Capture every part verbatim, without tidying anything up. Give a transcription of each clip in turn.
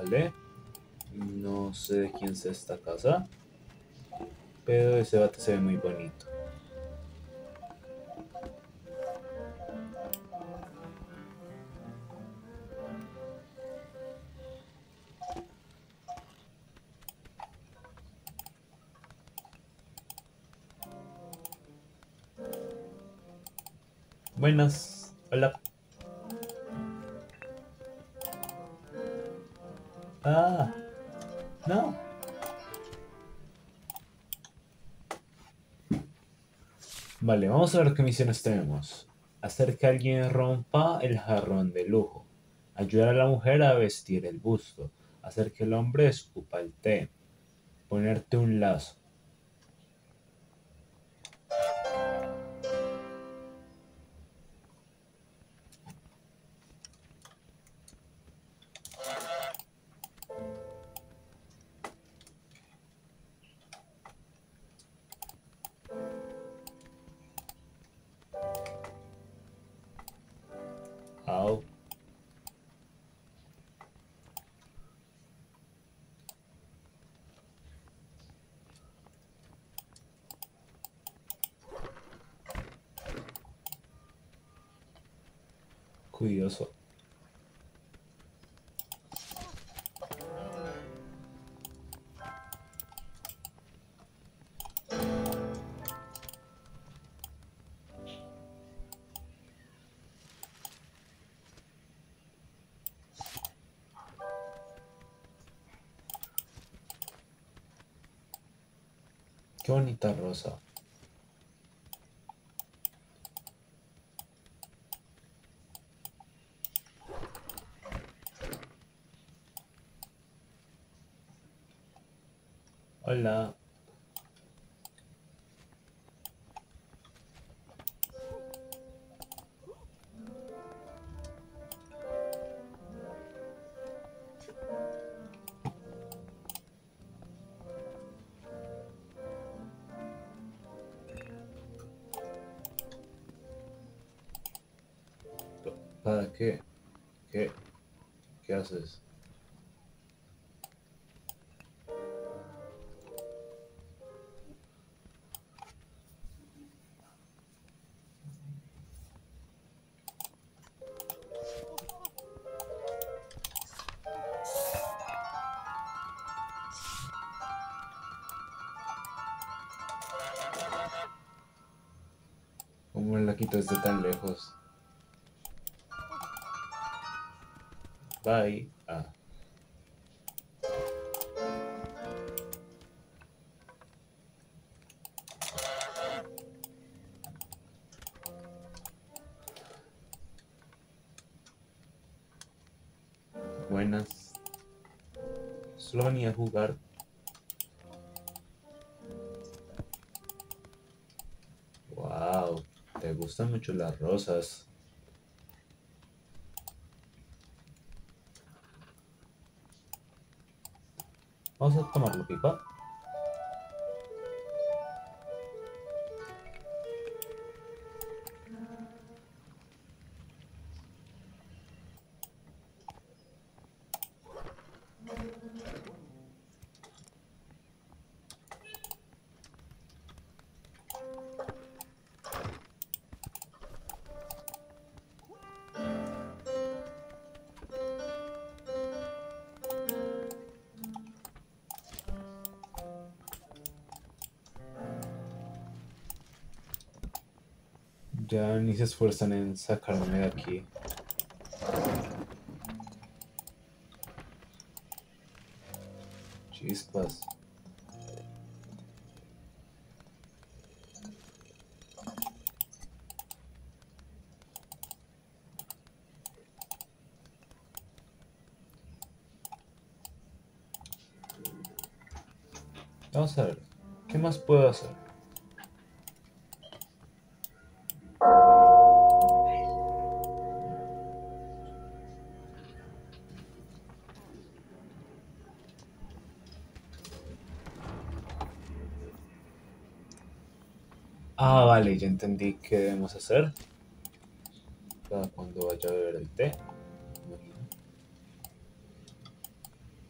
Vale. No sé de quién es esta casa, pero ese bate se ve muy bonito. Buenas. Hola. Ah, no. Vale, vamos a ver qué misiones tenemos. Hacer que alguien rompa el jarrón de lujo. Ayudar a la mujer a vestir el busto. Hacer que el hombre escupa el té. Ponerte un lazo. Au. Curioso. Qué bonita rosa. Hola. ¿Para qué? ¿Qué? ¿Qué haces? ¿Cómo la quito desde tan lejos? Bye. Ah. Buenas. Solo venía a jugar. Wow. Te gustan mucho las rosas. Vamos a tomarlo, pipa. Ya ni se esfuerzan en sacarme de aquí. Chispas. Vamos a ver. ¿Qué más puedo hacer? Ah, vale, ya entendí qué debemos hacer. Para cuando vaya a beber el té. Imagino.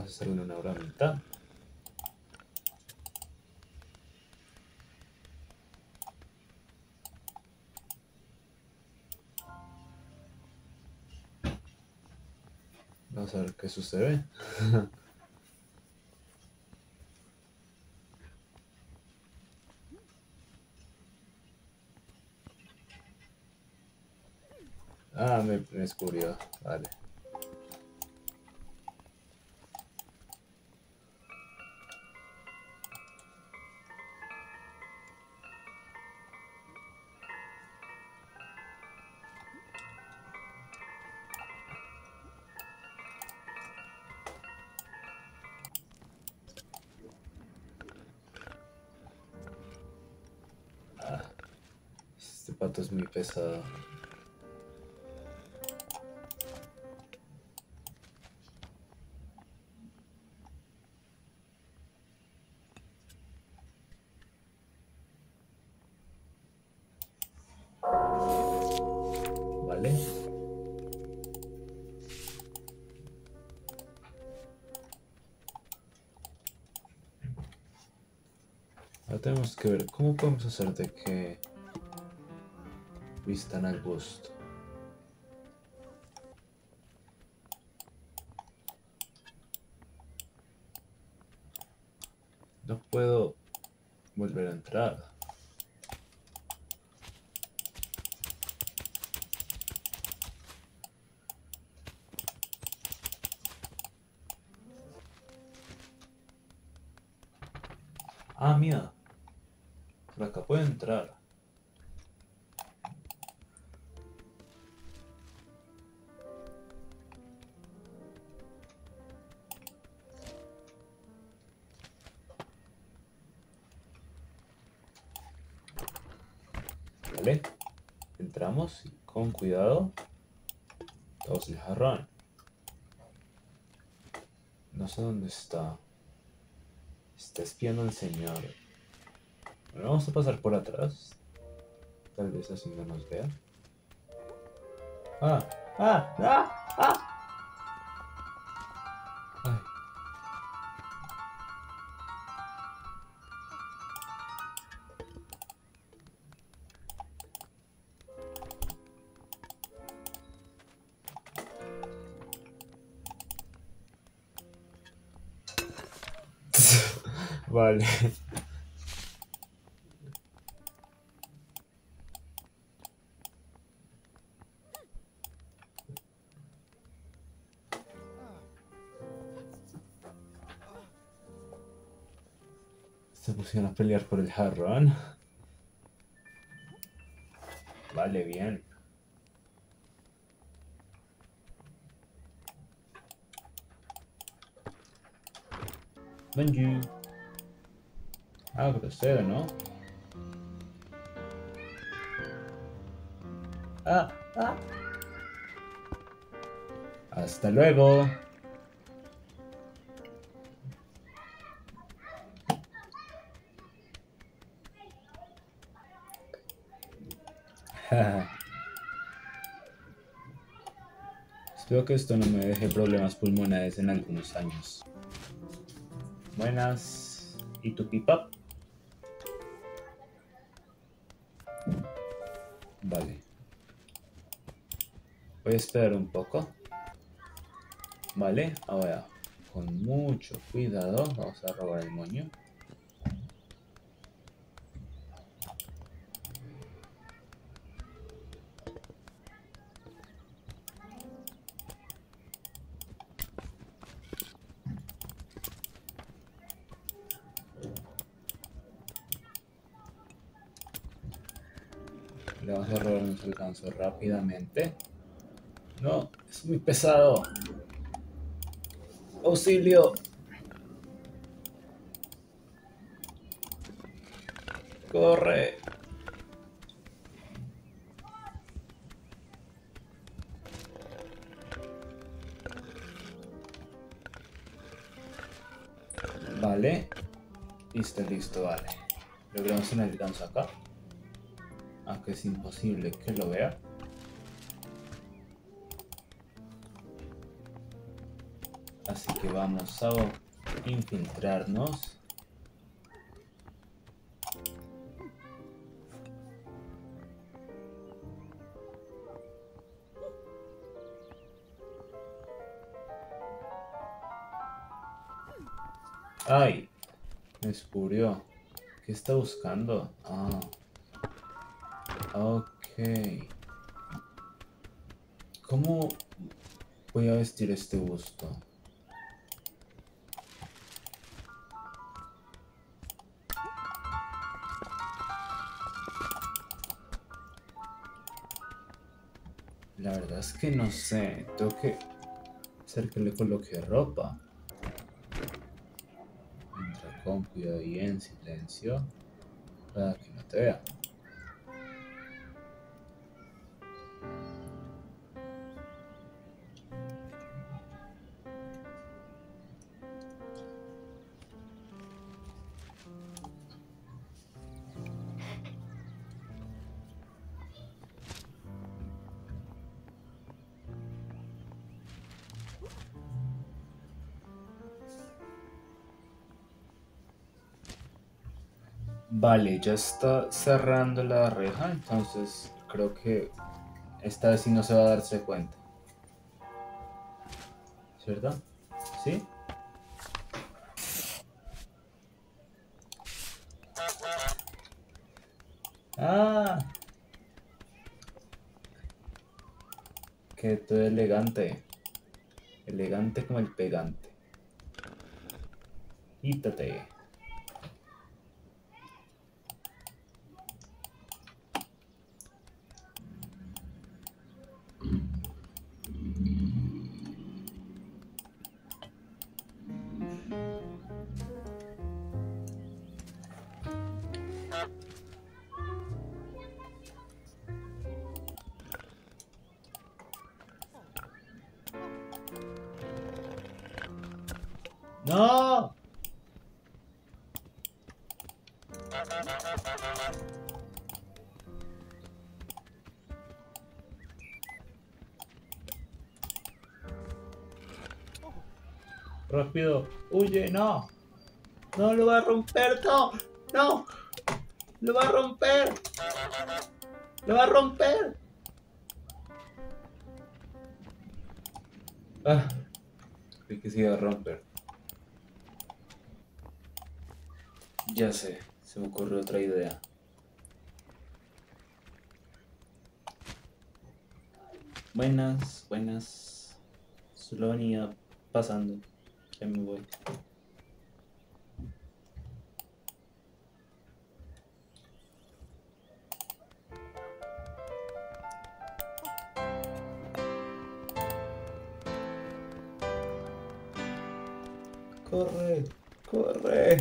Podemos hacerle una bromita. Vamos a ver qué sucede. Ah, me, me descubrió. Vale. Ah, este pato es muy pesado. Vale. Ahora tenemos que ver cómo podemos hacer de que vistan al busto. No puedo volver a entrar. Ah, mira. Por acá puedo entrar. Vale. Entramos y con cuidado. Todos el jarrón. No sé dónde está. Está espiando al señor. Bueno, vamos a pasar por atrás. Tal vez así no nos vea. Ah, ah, ah, ah. Ay. Vale. Se pusieron a pelear por el jarrón. Vale, bien. Bonjour. Ah, grosero, ¿no? Ah, ah. Hasta luego. Espero que esto no me deje problemas pulmonares en algunos años. Buenas. ¿Y tu pipa? Vale. Voy a esperar un poco. Vale, ahora con mucho cuidado vamos a robar el moño. Le vamos a robar nuestro alcance rápidamente. No, es muy pesado. ¡Auxilio! ¡Corre! Vale. Listo, listo, vale. Logramos un alcance acá. Aunque es imposible que lo vea. Así que vamos a infiltrarnos. ¡Ay! Me descubrió. ¿Qué está buscando? Ah. Ok. ¿Cómo voy a vestir este busto? La verdad es que no sé. Tengo que hacer que le coloque ropa. Entra con cuidado y en silencio para que no te vea. Vale, ya está cerrando la reja, entonces creo que esta vez sí no se va a darse cuenta. ¿Cierto? ¿Sí? ¡Ah! ¡Qué todo elegante! Elegante como el pegante. Quítate. ¡No! Rápido, huye, no. No lo va a romper, no. No. Lo va a romper. Lo va a romper. Ah, creí que se iba a romper. Ya sé, se me ocurrió otra idea. Buenas, buenas. Solo venía pasando. Ya me voy. Corre, corre.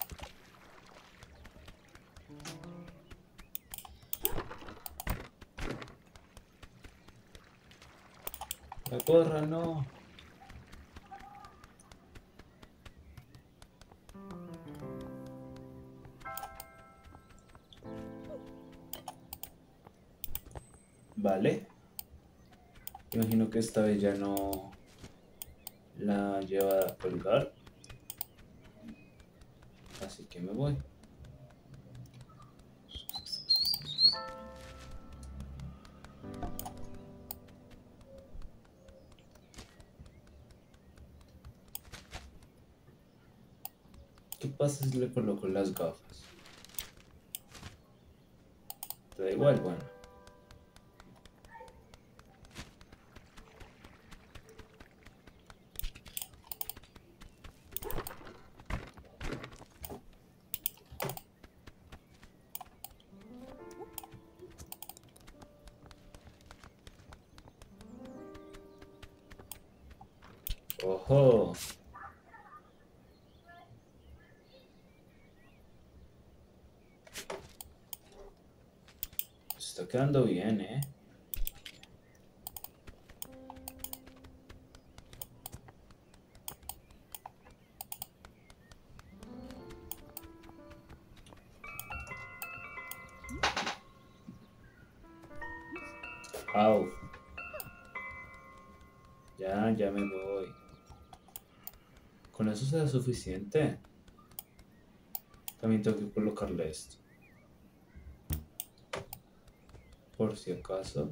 La corra, no. Vale. Imagino que esta vez ya no la lleva a colgar. Así que me voy. ¿Qué pasa si le coloco las gafas? Te da igual, bueno. ¡Ojo! Está quedando bien, ¿eh? Au. Ya, ya me voy. con eso será suficiente. También tengo que colocarle esto. Por si acaso.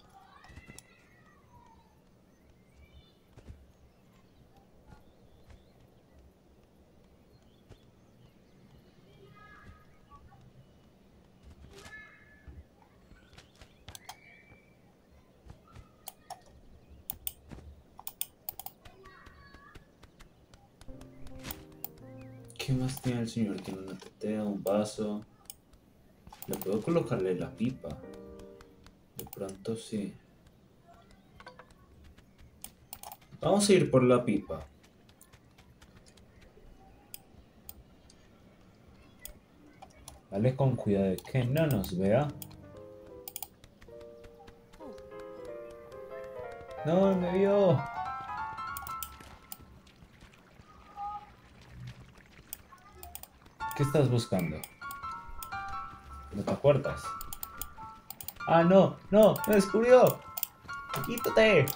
¿Qué más tiene el señor? Tiene una tetera, un vaso. Le puedo colocarle la pipa. De pronto sí. Vamos a ir por la pipa. Vale, con cuidado de que no nos vea. No, me vio. ¿Qué estás buscando? ¿No te acuerdas? Ah, no, no, me descubrió. Quítate.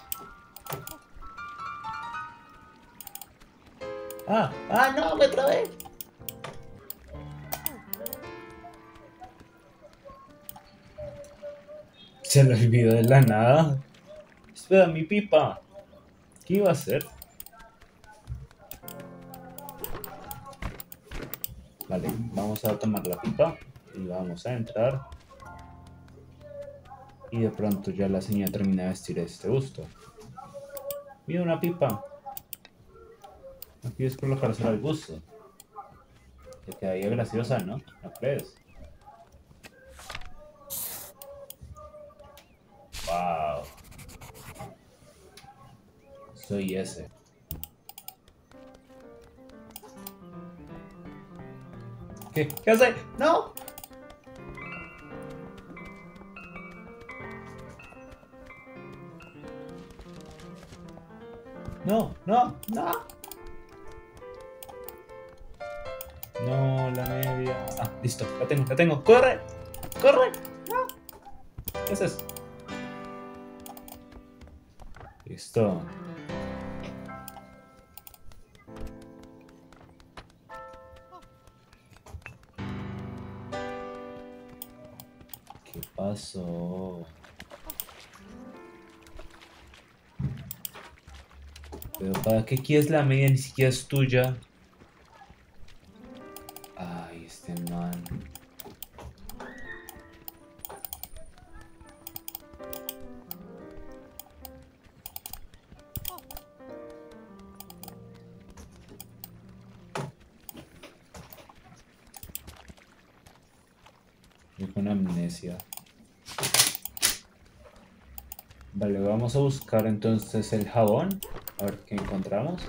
Ah, ah, no, me trabé. Se lo olvidó de la nada. Espera, mi pipa. ¿Qué iba a hacer? Vale, vamos a tomar la pipa y vamos a entrar. Y de pronto ya la señora termina de vestir este busto. Mira una pipa. No quieres colocársela al busto. Te quedaría graciosa, ¿no? ¿No crees? Wow. Soy ese. ¿Qué? ¿Qué hace? ¡No! No, no, no. No, la media. Ah, listo, la tengo, la tengo. ¡Corre! ¡Corre! ¡No! ¿Qué haces? Listo. ¿Qué pasó? Pero ¿para qué quieres la media? Ni siquiera es tuya. Ay, este man. Yo con amnesia. Vale, vamos a buscar entonces el jabón. A ver qué encontramos.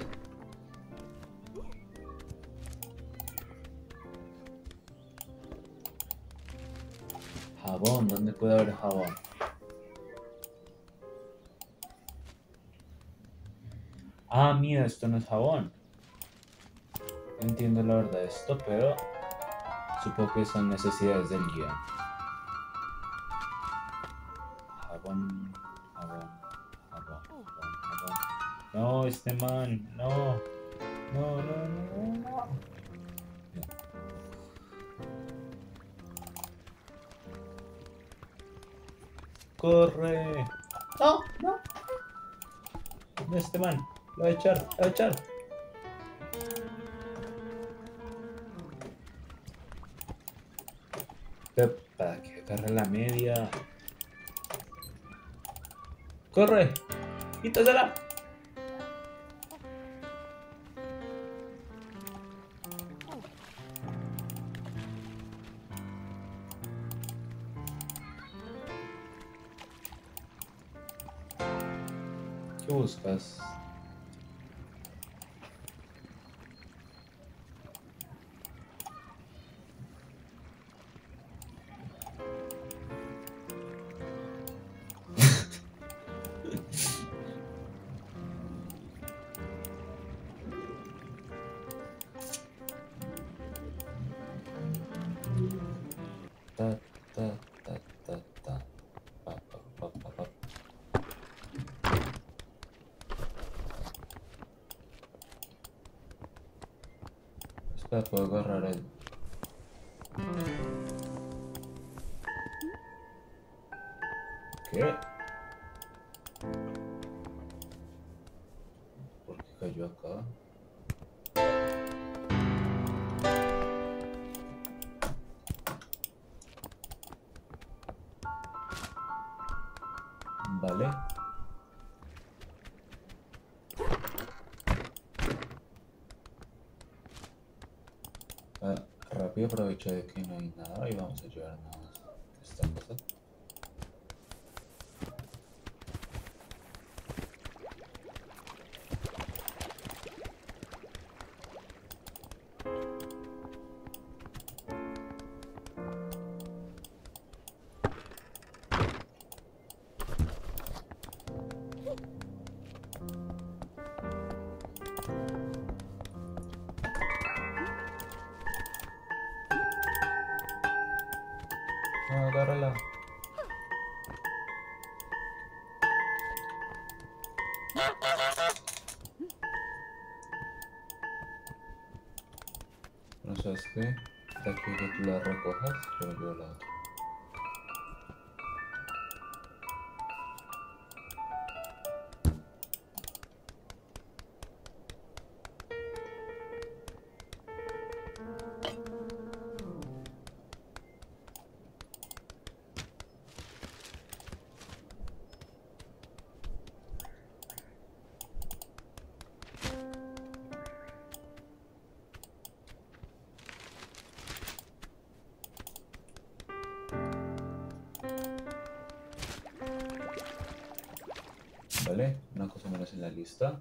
Jabón, ¿dónde puede haber jabón? Ah, mira, esto no es jabón. No entiendo la verdad de esto, pero supongo que son necesidades del guión. Jabón, jabón, jabón, jabón, jabón. No, este man, no. No, no, no, no. Corre. No, no. No, este man. Lo voy a echar, lo voy a echar. Para que agarre la media. ¡Corre! ¡Quítasela! ¿Qué buscas? Ta, ta, ta, ta, ta. Pa, pa, pa, pa, pa. La puedo agarrar él. ¿Qué? ¿Por qué cayó acá? Vale. Ah, rápido aprovecho de que no hay nada y vamos a llevarnos esta cosa. No, agárrala. No sabes qué, de aquí que tú la recojas, yo me llevo la otra. Vale, una cosa menos en la lista.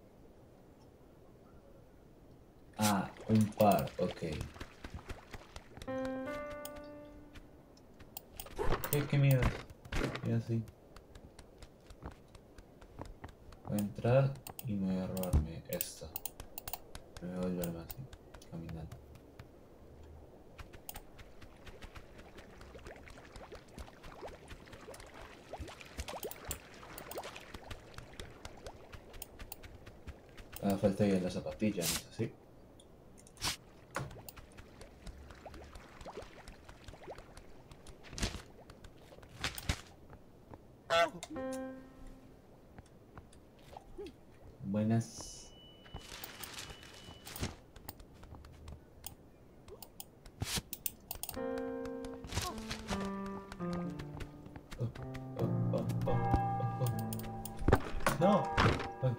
Ah, un par, ok. ¿Qué, qué miedo? Y así. Voy a entrar y me voy a robarme esta. Me voy a volverme así, caminando. Ah, falta ya la zapatilla, ¿no es así? Buenas. Oh, oh, oh, oh, oh, oh. No. Ay.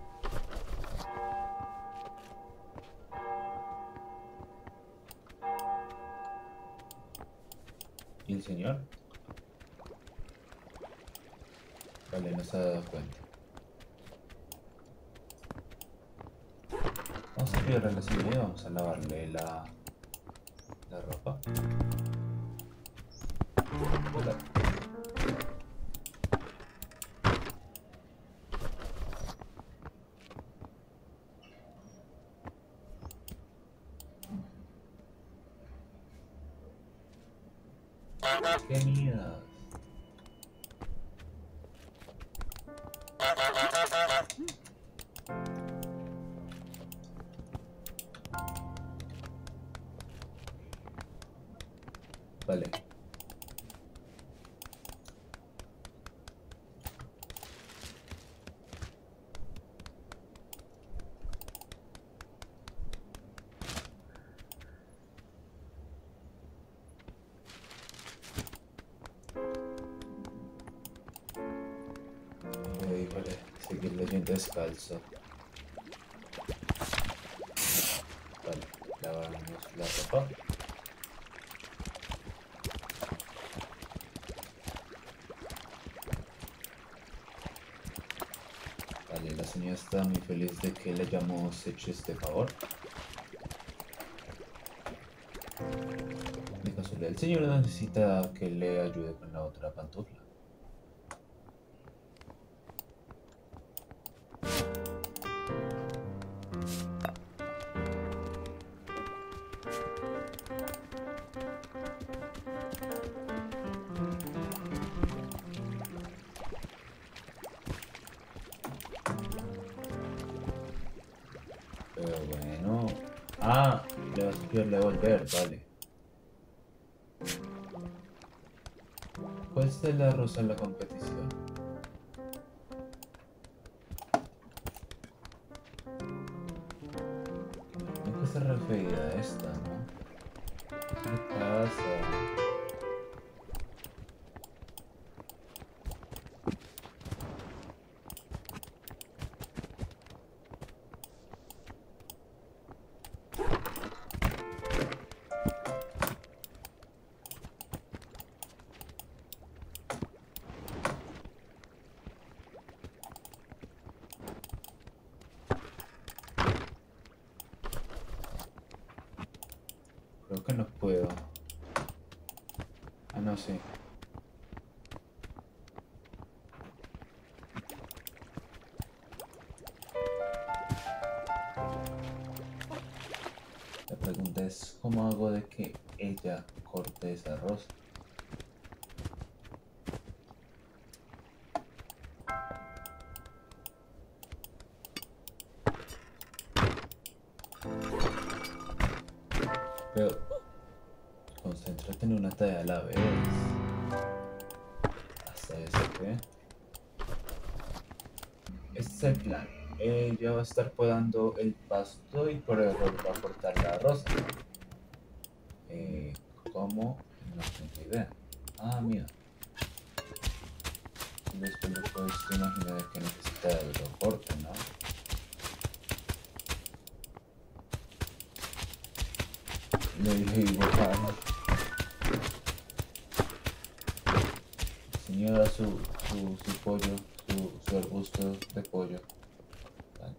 ¿Y el señor? Vale, no se ha dado cuenta. Vamos a pedirle la señora y vamos a lavarle la, la ropa. Hola. ¡Qué miedo! Vale. Voy a seguir leyendo descalzo. Vale, lavamos la ropa. Vale, la señora está muy feliz de que le hayamos hecho este favor. De casualidad, el señor necesita que le ayude con la otra pantufla. Pero bueno. Ah, le vas copiarle volver, vale. ¿Cuál es la rosa en la competición? Nunca se referida a esta, ¿no? ¿Qué le pasa? Creo que no puedo. Ah, no, sí. La pregunta es, ¿cómo hago de que ella corte esa rosa? Pero, concéntrate en una tarea a la vez. Hasta eso, ¿qué? Este es el plan. Ella va a estar podando el pasto y por error va a cortar la rosa. Eh, ¿Cómo? No tengo idea. Ah, mira. Después lo puedes imaginar que necesita de otro corte, ¿no? Le dije igual. Señora, su, su, su pollo, su, su arbusto de pollo. Vale.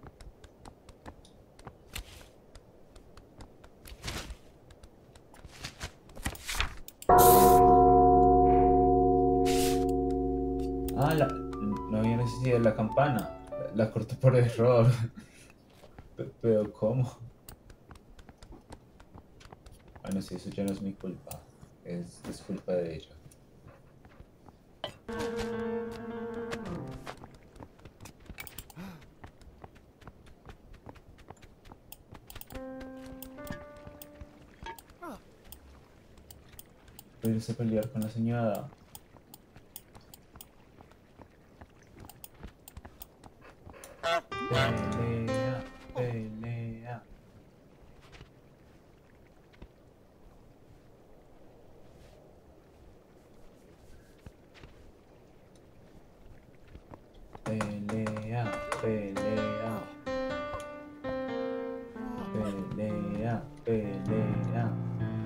Ah, la, no había necesidad de la campana. La, la corté por error. Pero ¿cómo? Bueno, sí, eso ya no es mi culpa. Es, es culpa de ella. Voy a irse a pelear con la señora. Pelea, pelea. Pelea, pelea. Pelea, pelea.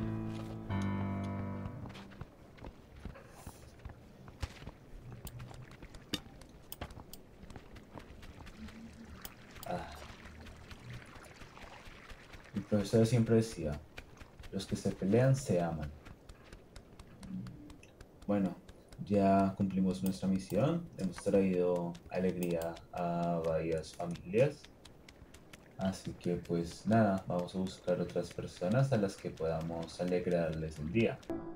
Ah. Mi profesor siempre decía, los que se pelean se aman. Bueno, ya cumplimos nuestra misión. Hemos traído alegría a varias familias. Así que pues nada, vamos a buscar otras personas a las que podamos alegrarles el día.